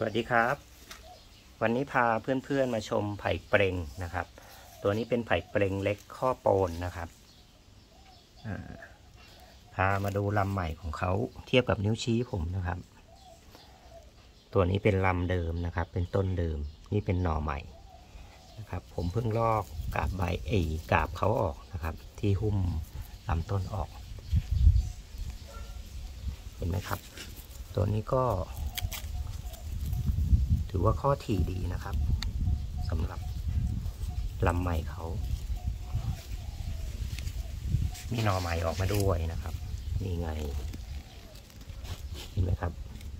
วัสดีครับวันนี้พาเพื่อนๆมาชมไผ่เปรงนะครับตัวนี้เป็นไผ่เปรงเล็กข้อโปนนะครับพามาดูลำใหม่ของเขาเทียบกับนิ้วชี้ผมนะครับตัวนี้เป็นลำเดิมนะครับเป็นต้นเดิมนี่เป็นหน่อใหม่นะครับผมเพิ่งลอกกาบใบกาบเขาออกนะครับที่หุ้มลำต้นออกเห็นไหมครับตัวนี้ก็ถือว่าข้อถี่ดีนะครับสำหรับลำใหม่เขามีหน่อใหม่ออกมาด้วยนะครับนี่ไงเห็นไหมครับ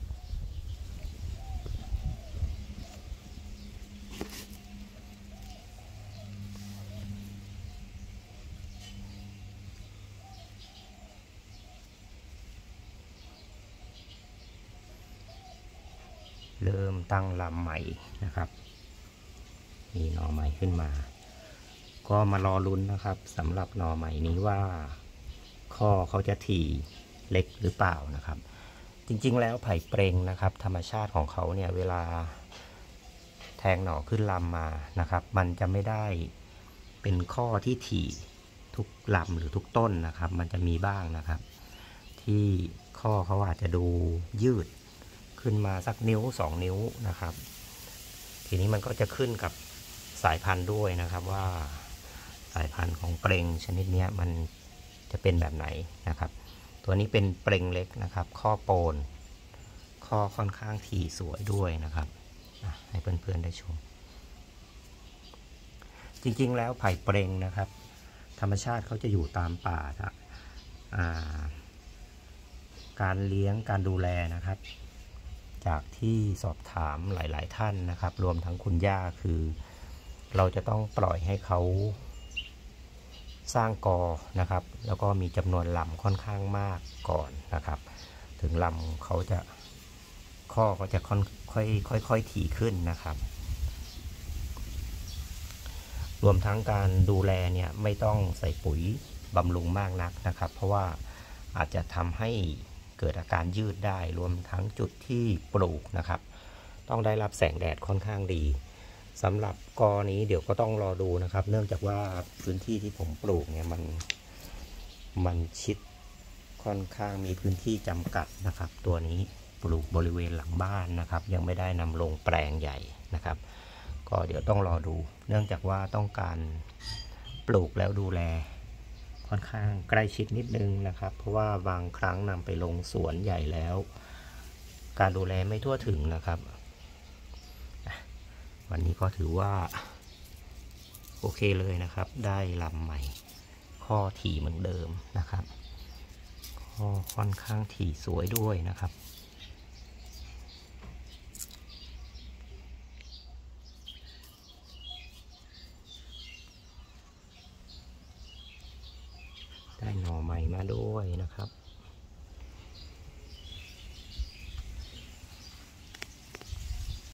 เริ่มตั้งลำใหม่นะครับมีหน่อใหม่ขึ้นมาก็มารอลุ้นนะครับสำหรับหน่อใหม่นี้ว่าข้อเขาจะถี่เล็กหรือเปล่านะครับจริงๆแล้วไผ่เปรงนะครับธรรมชาติของเขาเนี่ยเวลาแทงหน่อขึ้นลำมานะครับมันจะไม่ได้เป็นข้อที่ถี่ทุกลำหรือทุกต้นนะครับมันจะมีบ้างนะครับที่ข้อเขาอาจจะดูยืดขึ้นมาสักนิ้ว2 นิ้วนะครับทีนี้มันก็จะขึ้นกับสายพันธุ์ด้วยนะครับว่าสายพันธุ์ของเปรงชนิดนี้มันจะเป็นแบบไหนนะครับตัวนี้เป็นเปรงเล็กนะครับข้อโปนข้อค่อนข้างถี่สวยด้วยนะครับให้เพื่อนๆได้ชมจริงๆแล้วไผ่เปรงนะครับธรรมชาติเขาจะอยู่ตามป่าการเลี้ยงการดูแลนะครับจากที่สอบถามหลายๆท่านนะครับรวมทั้งคุณย่าคือเราจะต้องปล่อยให้เขาสร้างกอนะครับแล้วก็มีจำนวนลำค่อนข้างมากก่อนนะครับถึงลำเขาจะข้อก็จะค่อยถี่ขึ้นนะครับรวมทั้งการดูแลเนี่ยไม่ต้องใส่ปุ๋ยบำรุงมากนักนะครับเพราะว่าอาจจะทำให้เกิดอาการยืดได้รวมทั้งจุดที่ปลูกนะครับต้องได้รับแสงแดดค่อนข้างดีสำหรับกอนี้เดี๋ยวก็ต้องรอดูนะครับเนื่องจากว่าพื้นที่ที่ผมปลูกเนี่ยมันชิดค่อนข้างมีพื้นที่จำกัดนะครับตัวนี้ปลูกบริเวณหลังบ้านนะครับยังไม่ได้นำลงแปลงใหญ่นะครับก็เดี๋ยวต้องรอดูเนื่องจากว่าต้องการปลูกแล้วดูแลค่อนข้างใกล้ชิดนิดนึงนะครับเพราะว่าบางครั้งนำไปลงสวนใหญ่แล้วการดูแลไม่ทั่วถึงนะครับวันนี้ก็ถือว่าโอเคเลยนะครับได้ลำใหม่ข้อถี่เหมือนเดิมนะครับข้อค่อนข้างถี่สวยด้วยนะครับได้หน่อใหม่มาด้วยนะครับ